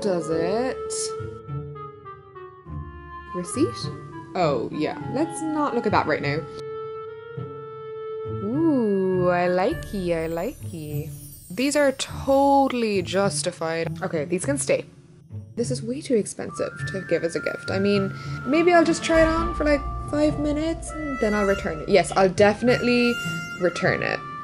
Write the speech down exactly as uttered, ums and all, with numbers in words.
does it. Receipt? Oh, yeah. Let's not look at that right now. Ooh, I likey, I likey. These are totally justified. Okay, these can stay. This is way too expensive to give as a gift. I mean, maybe I'll just try it on for like five minutes and then I'll return it. Yes, I'll definitely return it.